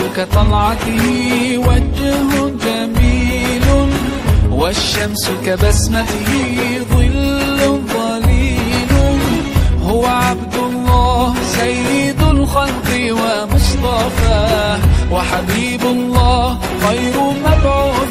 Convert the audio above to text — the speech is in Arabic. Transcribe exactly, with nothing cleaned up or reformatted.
كطلعته وجه جميل، والشمس كبسمته ظل ظليل. هو عبد الله سيد الخلق ومصطفاه، وحبيب الله خير مبعوث